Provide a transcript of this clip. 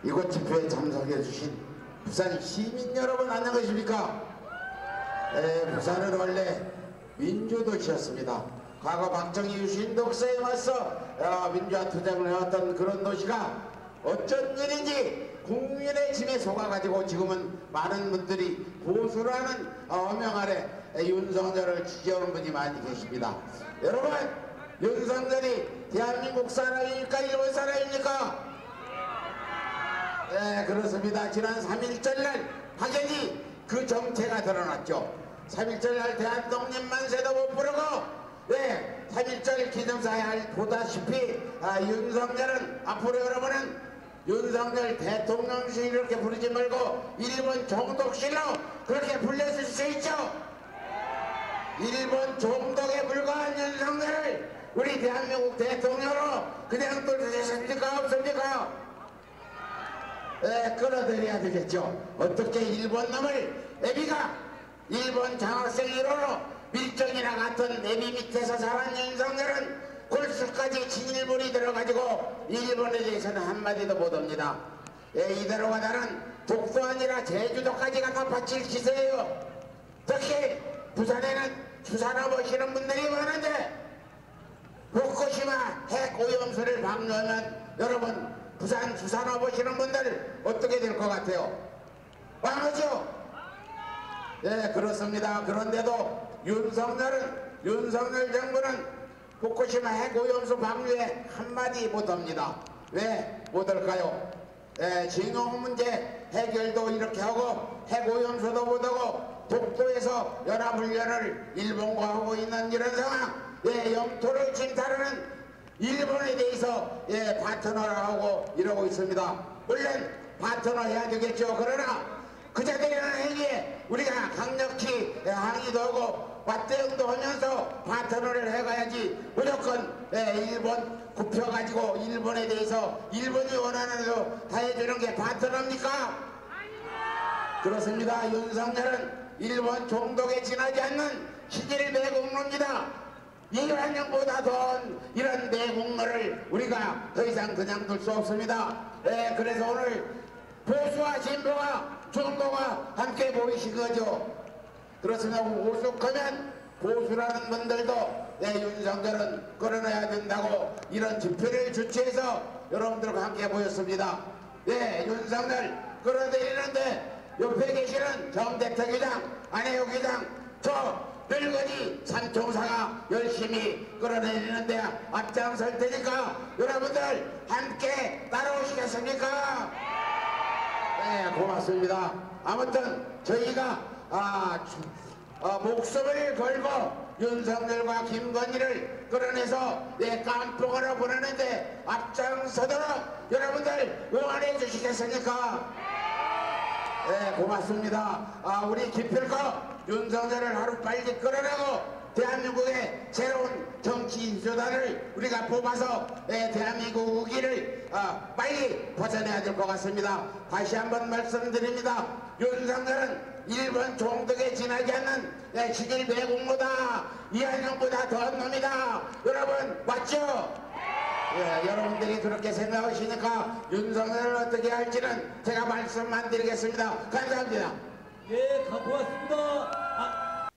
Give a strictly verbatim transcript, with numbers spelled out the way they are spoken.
이곳 집회에 참석해 주신 부산 시민 여러분 안녕하십니까? 에, 부산은 원래 민주도시였습니다. 과거 박정희 유신 독서에 맞서 어, 민주화 투쟁을 해왔던 그런 도시가 어쩐 일인지 국민의 짐에 속아가지고 지금은 많은 분들이 보수라는 어명 아래 윤석열을 지지하는 분이 많이 계십니다. 여러분, 윤석열이 대한민국 사람입니까? 일본 사람입니까? 네, 그렇습니다. 지난 삼일절날 확연히 그 정체가 드러났죠. 삼일절날 대한독립 만세도 못 부르고, 네, 삼일절 기념사에 보다시피 아, 윤석열은 앞으로 여러분은 윤석열 대통령실 이렇게 부르지 말고 일본 총독실로 그렇게 불려줄 수 있죠. 일본 총독에 불과한 윤석열을 우리 대한민국 대통령으로 그냥 뚫으셨습니까? 없습니까? 네, 끌어들여야 되겠죠. 어떻게 일본 놈을 애비가 일본 장학생 일 호로 밀정이나 같은 애비 밑에서 자란 윤석열은 골수까지 친일본이 들어가지고 일본에 대해서는 한마디도 못합니다. 예, 이대로 가다는 독도 아니라 제주도까지 갖다 바칠 기세예요. 특히 부산에는 주산업 하시는 분들이 많은데 후쿠시마 핵 오염수를 방류하면 여러분 부산 주산업 하시는 분들 어떻게 될 것 같아요? 망하죠? 예, 그렇습니다. 그런데도 윤석열은 윤석열 정부는 후쿠시마 핵 오염수 방류에 한마디 못합니다. 왜 못할까요? 예, 징용 문제 해결도 이렇게 하고 핵 오염수도 못하고 독도에서 연합훈련을 일본과 하고 있는 이런 상황, 예, 영토를 침탈하는 일본에 대해서 예, 파트너를 하고 이러고 있습니다. 물론 파트너 해야 되겠죠. 그러나 그자들이 하는 행위에 우리가 강력히 예, 항의도 하고 맞대응도 하면서 파트너를 해가야지 무조건 예, 일본 굽혀가지고 일본에 대해서 일본이 원하는 대로 다 해주는 게 파트너입니까? 그렇습니다. 윤석열은 일본 총독에 지나지 않는 시질 매국노입니다. 이완용보다 더 이런 내국노를 우리가 더 이상 그냥 둘 수 없습니다. 네, 그래서 오늘 보수와 진보가 중도가 함께 모이신 거죠. 그렇습니다. 오죽하면 보수라는 분들도 네, 윤석열은 끌어내야 된다고 이런 집회를 주최해서 여러분들과 함께 모였습니다. 네, 윤석열 끌어내리는데 옆에 계시는 정대택 의장, 안혜욱 의장, 저 늙은이 삼총사가 열심히 끌어내리는데 앞장설 테니까 여러분들 함께 따라오시겠습니까? 네, 고맙습니다. 아무튼 저희가 아, 아, 목숨을 걸고 윤석열과 김건희를 끌어내서 네, 깜뽕으로 보내는데 앞장서도록 여러분들 응원해 주시겠습니까? 네, 고맙습니다. 아, 우리 기필코 윤석열을 하루빨리 끌어내고 대한민국의 새로운 정치 조단을 우리가 뽑아서 네, 대한민국 우기를 어, 빨리 벗어내야 될 것 같습니다. 다시 한번 말씀드립니다. 윤석열은 일본 총독에 지나지 않는 네, 시질 매국노다. 이한용보다 더한 놈이다. 여러분 맞죠? 예, 여러분들이 그렇게 생각하시니까 윤석열을 어떻게 할지는 제가 말씀만 드리겠습니다. 감사합니다. 예, 고맙습니다.